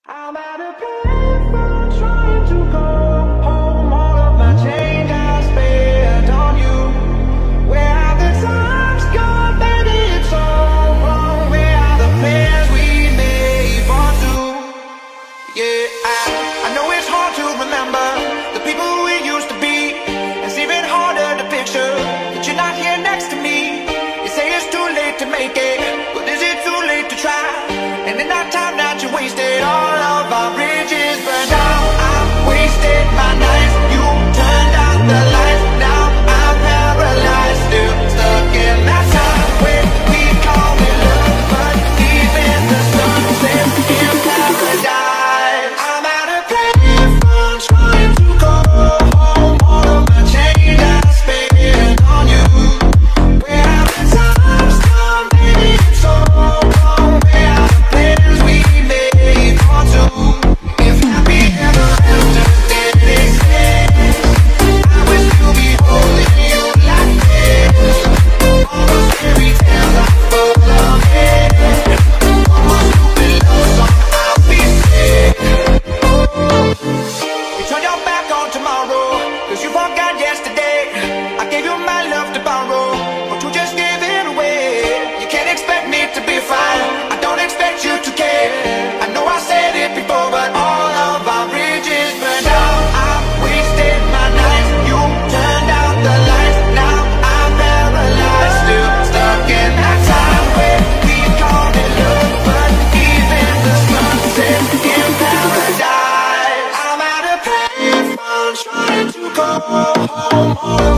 I'm at a payphone trying to go home. All of my change I spent on you. Where have the times gone, baby? It's all wrong. Where are the plans we made for two? Yeah, I know it's hard to remember the people we used to be. It's even harder to picture that you're not here next to me. You say it's too late to make it, but is it too late to try? And in that time that you wasted, all of our bridges burned out. I've wasted my nights, you turned out the lights. Now I'm paralyzed, still stuck in that time when we called it love, but even the sun sets in paradise. I'm at a payphone trying to go home. All of my change I spent on you. Where have the times gone, baby? It's so wrong. Where are the plans we made for two? If happy ever after didn't exist, I would still be holding you like this. All those fairy tales are full of it. One more stupid love song, I'll be sick. You turned your back on tomorrow, 'cause you forgot yesterday. I gave you my love to borrow, but you just gave it away. You can't expect me to be fine, I don't expect you to care. I know I said it before, but all of our bridges burned out. I wasted my nights, you turned out the lights. Now I'm paralyzed, still stuck in that time when we called it love, but even the sun sets in paradise. I'm at a payphone trying to go home.